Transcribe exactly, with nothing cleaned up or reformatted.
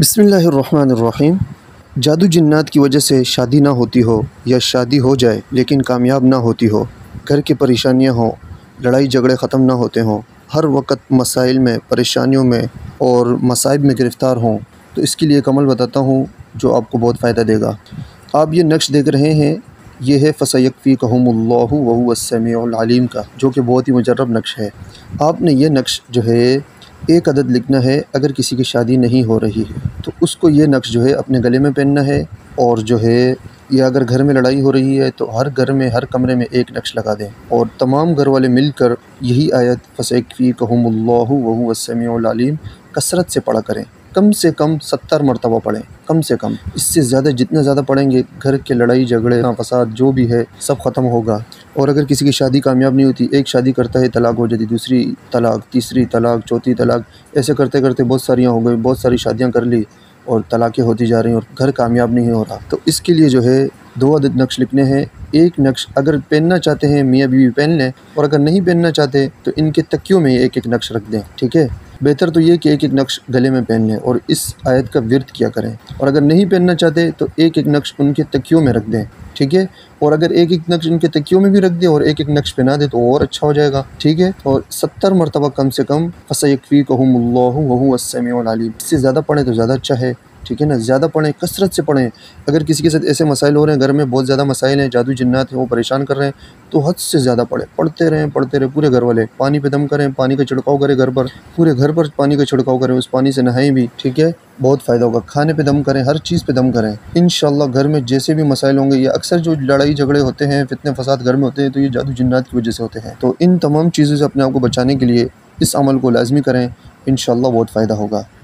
بسم اللہ الرحمن الرحیم۔ جادو جنات کی وجہ سے شادی نہ ہوتی ہو یا شادی ہو جائے لیکن کامیاب نہ ہوتی ہو، گھر کی پریشانیاں ہوں، لڑائی جھگڑے ختم نہ ہوتے ہوں، ہر وقت مسائل میں، پریشانیوں میں اور مصائب میں گرفتار ہوں، تو اس کے لیے ایک عمل بتاتا ہوں جو آپ کو بہت فائدہ دے گا۔ آپ یہ نقش دیکھ رہے ہیں، یہ ہے فَسَيَكْفِيكَهُمُ اللَّهُ وَهُوَ السَّمِيعُ الْعَلِيمُ کا، جو کہ بہت ہی مجرب نقش ہے۔ آپ نے یہ نقش جو ہے ایک عدد لکھنا ہے۔ اگر کسی کی شادی نہیں ہو رہی ہے تو اس کو یہ نقش جو ہے اپنے گلے میں پہننا ہے، اور جو ہے یا اگر گھر میں لڑائی ہو رہی ہے تو ہر گھر میں، ہر کمرے میں ایک نقش لگا دیں، اور تمام گھر والے مل کر یہی آیت فَسَيَكْفِيكَهُمُ اللَّهُ وَهُوَ السَّمِيعُ الْعَلِيمُ کثرت سے پڑھا کریں، کم سے کم ستر مرتبہ پڑھیں، کم سے کم۔ اس سے زیادہ جتنا زیادہ پڑھیں گے، گھر کے لڑائی جھگڑے فساد جو بھی ہے سب ختم ہوگا۔ اور اگر کسی کی شادی کامیاب نہیں ہوتی، ایک شادی کرتا ہے طلاق ہو جاتی، دوسری طلاق، تیسری طلاق، چوتھی طلاق، ایسے کرتے کرتے بہت ساریاں ہو گئی، بہت ساری شادیاں کر لی اور طلاقیں ہوتی جا رہی ہیں اور گھر کامیاب نہیں ہو رہا، تو اس کے لیے جو ہے دو عدد نقش لکھنے ہیں۔ ایک نقش اگر پہننا چاہتے ہیں میاں بیوی پہن لیں، اور اگر نہیں پہننا چاہتے تو ان کے تکیوں میں ایک ایک نقش رکھ دیں، ٹھیک ہے؟ بہتر تو یہ کہ ایک ایک نقش گلے میں پہن لیں اور اس آیت کا ورد کیا کریں، اور اگر نہیں پہننا چاہتے تو ایک ایک نقش ان کے تکیوں میں رکھ دیں، ٹھیک ہے؟ اور اگر ایک ایک نقش ان کے تکیوں میں بھی رکھ دیں اور ایک ایک نقش پہنا دیں تو اور اچھا ہو جائے گا، ٹھیک ہے؟ اور ستر مرتبہ کم سے کم فَسَيَكْفِيكَهُمُ اللَّهُ وَهُوَ السَّمِيعُ الْعَلِيمُ، اس سے زیادہ پڑھیں تو زیادہ اچھا ہے، ٹھیک ہے نا؟ زیادہ پڑھیں، کثرت سے پڑھیں۔ اگر کسی کے ساتھ ایسے مسائل ہو رہے ہیں، گھر میں بہت زیادہ مسائل ہیں، جادو جنات ہیں، وہ پریشان کر رہے ہیں، تو حد سے زیادہ پڑھیں، پڑھتے رہیں پڑھتے رہیں پورے گھر والے پانی پہ دم کریں، پانی کا چھڑکاؤ کریں گھر پر، پورے گھر پر پانی کا چھڑکاؤ کریں، اس پانی سے نہائیں بھی، ٹھیک ہے؟ بہت فائدہ ہوگا۔ کھانے پہ دم کریں، ہر چیز پہ دم کریں، انشاءاللہ گھر میں جیسے بھی مسائل ہوں گے، یا اکثر جو لڑائی جھگڑے ہوتے ہیں، فتنے فساد گھر میں ہوتے ہیں، تو یہ جادو جنات کی وجہ سے ہوتے ہیں۔ تو ان تمام چیزوں سے اپنے آپ کو بچانے کے لیے اس عمل کو لازمی کریں، انشاءاللہ بہت فائدہ ہوگا۔